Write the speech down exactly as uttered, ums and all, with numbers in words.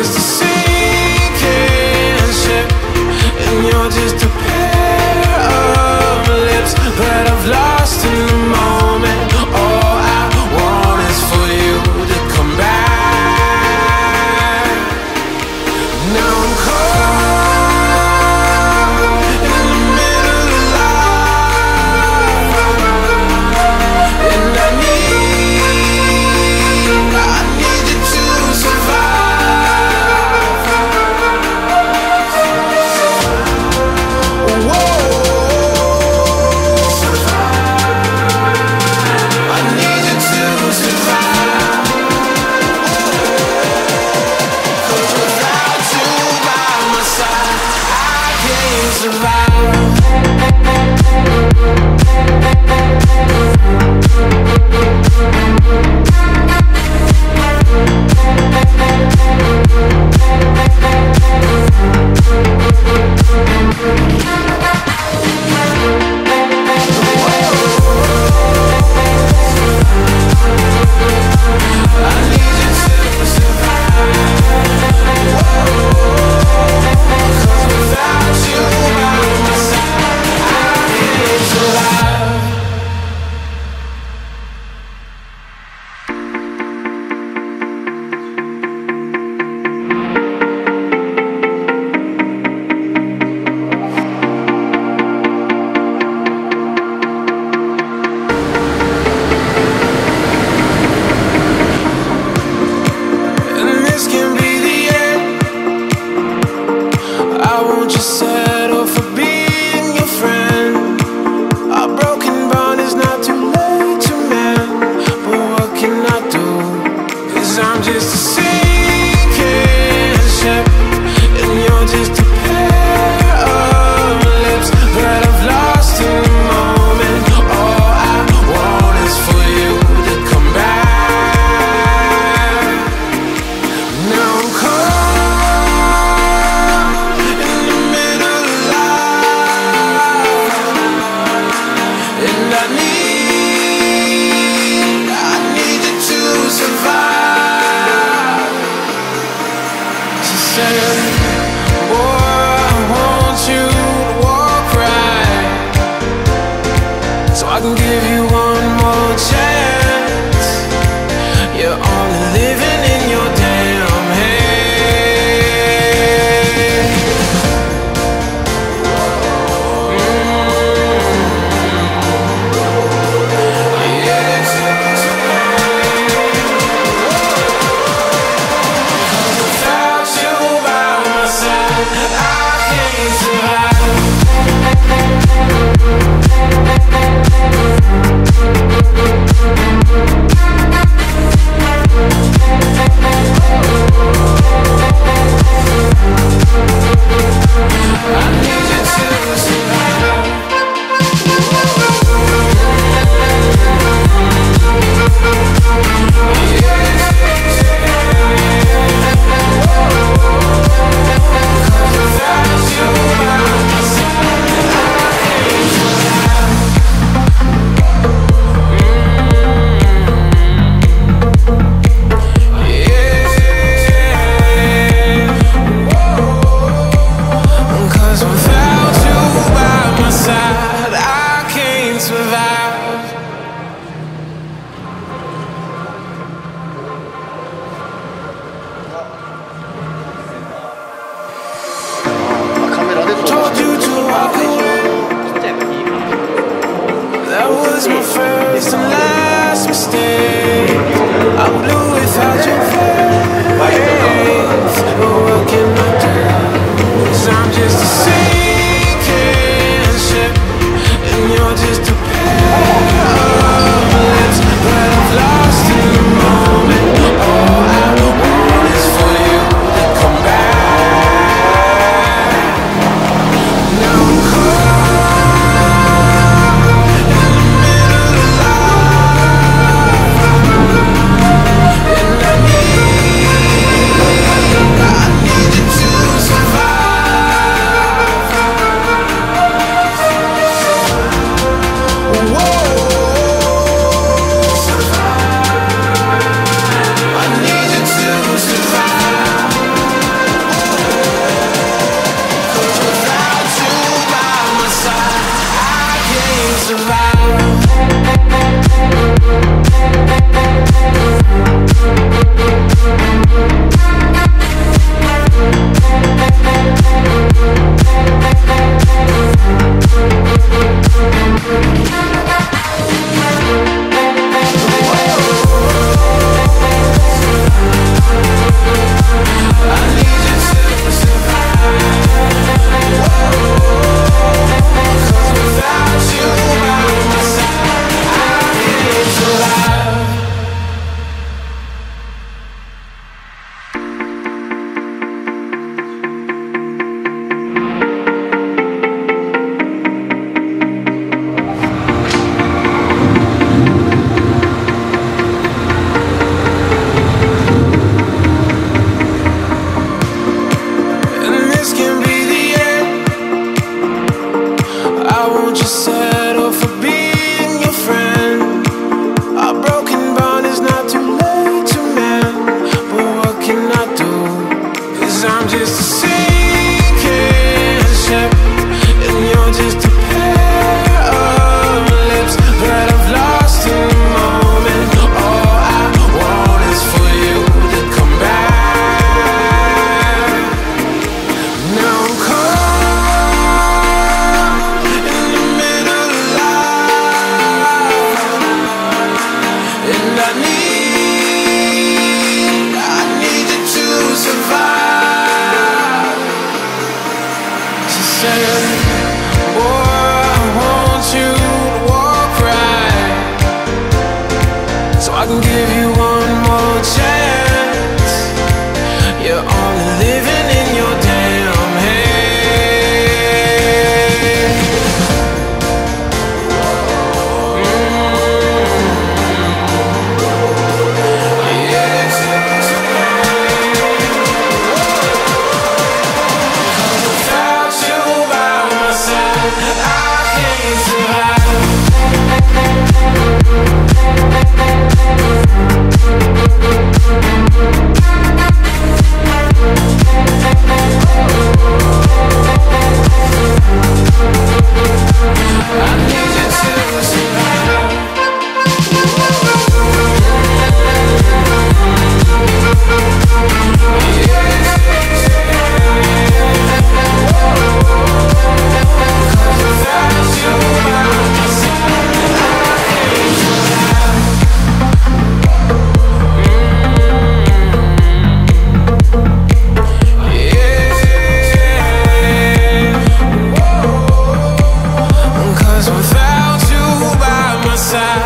just a sinking ship, and you're just a pair of lips that I've lost in the moment. All I want is for you to come back. Now I'm caught in the middle of life, and I need, I need you to survive. Whoa, I need you to survive. 'Cause without you by my side, I can't survive. I need you to survive. 'Cause without you by my side, I can't survive. And this can be the end. I won't just settle for being your friend. Our broken bond is not too late to mend, but what can I do? 'Cause I'm just a sinking ship, and you're just a pair of lips that I've lost in the moment. All I want is for you to come back. Now I'm caught in the middle of life, and I need, I need you to survive. She said, boy, I want you to walk right, so I can give you one more chance. You're only living in your damn head. Without you by my side, I can't survive. I need you to survive. Without you by my side, I can't survive. Cause without you by my side, I can't survive. 카메라 대소. Told you to walk away. That was my first and last mistake. I blew without your faith. But what can I do? 'Cause I'm just a sinking ship, and you're just a pair of lips that I've lost in the moment. All I want is for you to come back. Now I'm caught in the middle of life, and I need I'm just a sinking ship, and you're just a pair of lips that I've lost in the moment. All I want is for you to come back. Now I'm caught in the middle of life, and I need, I need you to survive. She said, boy, I want you to walk right, so I can give you one more chance. You're only living in your damn head. Mm-hmm. Yeah. Without you by my side, I can't survive. I need you to survive. Without you by my side, I can't survive. Yeah. 'Cause without you by my side,